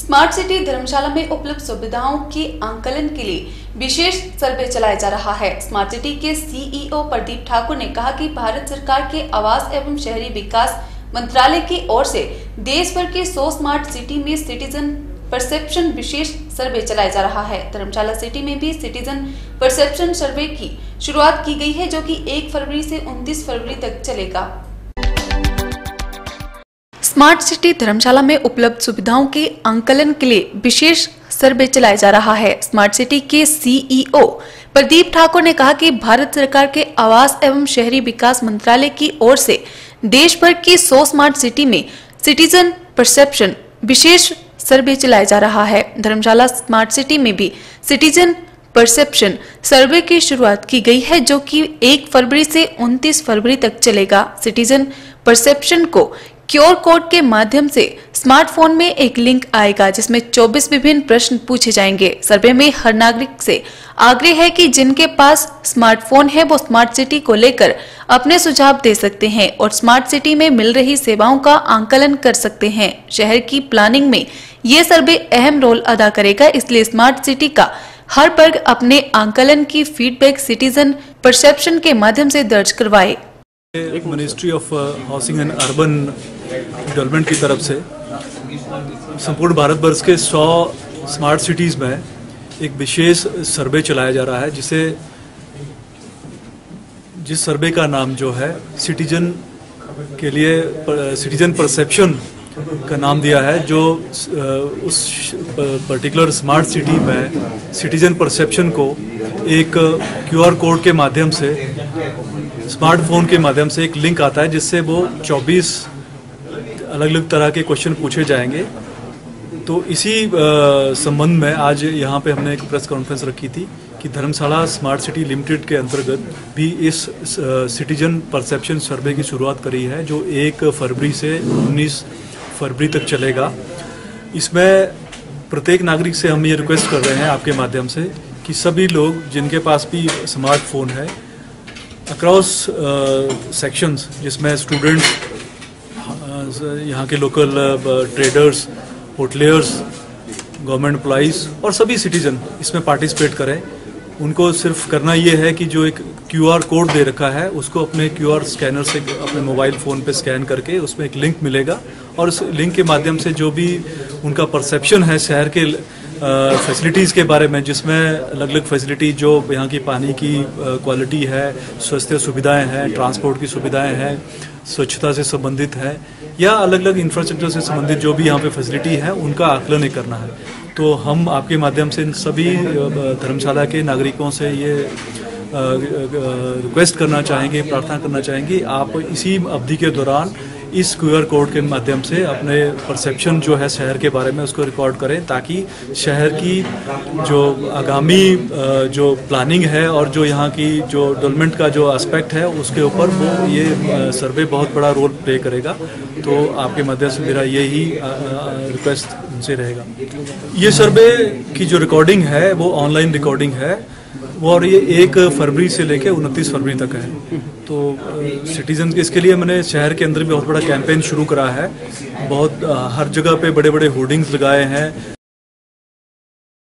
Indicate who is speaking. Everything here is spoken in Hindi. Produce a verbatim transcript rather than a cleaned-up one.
Speaker 1: स्मार्ट सिटी धर्मशाला में उपलब्ध सुविधाओं के आंकलन के लिए विशेष सर्वे चलाया जा रहा है। स्मार्ट सिटी के सीईओ प्रदीप ठाकुर ने कहा कि भारत सरकार के आवास एवं शहरी विकास मंत्रालय की ओर से देश भर के सौ स्मार्ट सिटी में सिटीजन परसेप्शन विशेष सर्वे चलाया जा रहा है। धर्मशाला सिटी में भी सिटीजन परसेप्शन सर्वे की शुरुआत की गई है, जो कि एक फरवरी से उनतीस फरवरी तक चलेगा। स्मार्ट सिटी धर्मशाला में उपलब्ध सुविधाओं के आंकलन के लिए विशेष सर्वे चलाया जा रहा है। स्मार्ट सिटी के सीईओ प्रदीप ठाकुर ने कहा कि भारत सरकार के आवास एवं शहरी विकास मंत्रालय की ओर से देश भर की सौ स्मार्ट सिटी में सिटीजन परसेप्शन विशेष सर्वे चलाया जा रहा है। धर्मशाला स्मार्ट सिटी में भी सिटीजन परसेप्शन सर्वे की शुरुआत की गई है, जो कि एक फरवरी से उनतीस फरवरी तक चलेगा। सिटीजन परसेप्शन को क्यूआर कोड के माध्यम से स्मार्टफोन में एक लिंक आएगा, जिसमें चौबीस विभिन्न प्रश्न पूछे जाएंगे। सर्वे में हर नागरिक से आग्रह है कि जिनके पास स्मार्टफोन है वो स्मार्ट सिटी को लेकर अपने सुझाव दे सकते हैं और स्मार्ट सिटी में मिल रही सेवाओं का आंकलन कर सकते हैं। शहर की प्लानिंग में ये सर्वे अहम रोल अदा करेगा, इसलिए स्मार्ट सिटी का हर वर्ग अपने आंकलन की फीडबैक सिटीजन परसेप्शन के माध्यम से दर्ज करवाए।
Speaker 2: एक ministry of housing and urban development की तरफ से संपूर्ण भारत वर्ष के सौ स्मार्ट सिटीज़ में एक विशेष सर्वे चलाया जा रहा है, जिसे जिस सर्वे का नाम जो है सिटीजन के लिए सिटीजन परसेप्शन का नाम दिया है, जो उस पर्टिकुलर स्मार्ट सिटी में सिटीजन परसेप्शन को एक क्यूआर कोड के माध्यम से स्मार्टफोन के माध्यम से एक लिंक आता है, जिससे वो चौबीस अलग अलग तरह के क्वेश्चन पूछे जाएंगे। तो इसी संबंध में आज यहाँ पे हमने एक प्रेस कॉन्फ्रेंस रखी थी कि धर्मशाला स्मार्ट सिटी लिमिटेड के अंतर्गत भी इस सिटीजन परसेप्शन सर्वे की शुरुआत करी है, जो एक फरवरी से उन्नीस फरवरी तक चलेगा। इसमें प्रत्येक नागरिक से हम ये रिक्वेस्ट कर रहे हैं आपके माध्यम से कि सभी लोग जिनके पास भी स्मार्टफोन है अक्रॉस सेक्शंस, जिसमें स्टूडेंट, यहाँ के local traders, hoteliers, government employees और सभी सिटीजन इसमें पार्टिसिपेट करें। उनको सिर्फ करना ये है कि जो एक क्यूआर कोड दे रखा है उसको अपने क्यूआर स्कैनर से अपने मोबाइल फ़ोन पे स्कैन करके उसमें एक लिंक मिलेगा, और उस लिंक के माध्यम से जो भी उनका परसेप्शन है शहर के फैसिलिटीज़ के बारे में, जिसमें अलग अलग फैसिलिटी जो यहाँ की पानी की क्वालिटी है, स्वास्थ्य सुविधाएं हैं, ट्रांसपोर्ट की सुविधाएं हैं, स्वच्छता से संबंधित है, या अलग अलग इंफ्रास्ट्रक्चर से संबंधित जो भी यहाँ पे फैसिलिटी है उनका आकलन करना है। तो हम आपके माध्यम से इन सभी धर्मशाला के नागरिकों से ये रिक्वेस्ट करना चाहेंगे, प्रार्थना करना चाहेंगे, आप इसी अवधि के दौरान इस क्यूआर कोड के माध्यम से अपने परसेप्शन जो है शहर के बारे में उसको रिकॉर्ड करें, ताकि शहर की जो आगामी जो प्लानिंग है और जो यहाँ की जो डेवलपमेंट का जो एस्पेक्ट है उसके ऊपर वो ये सर्वे बहुत बड़ा रोल प्ले करेगा। तो आपके माध्यम से मेरा यही रिक्वेस्ट उनसे रहेगा। ये सर्वे की जो रिकॉर्डिंग है वो ऑनलाइन रिकॉर्डिंग है, वो और ये एक फरवरी से लेकर उनतीस फरवरी तक है। तो सिटीजन इसके लिए मैंने शहर के अंदर भी बहुत बड़ा कैंपेन शुरू करा है। बहुत हर जगह पे बड़े बड़े होर्डिंग्स लगाए हैं।